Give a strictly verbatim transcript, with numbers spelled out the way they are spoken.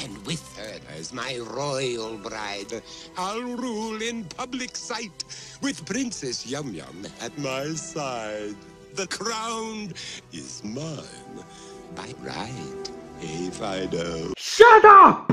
And with her as my royal bride, I'll rule in public sight, with Princess Yum Yum at my side. The crown is mine by right, hey Fido. Shut up!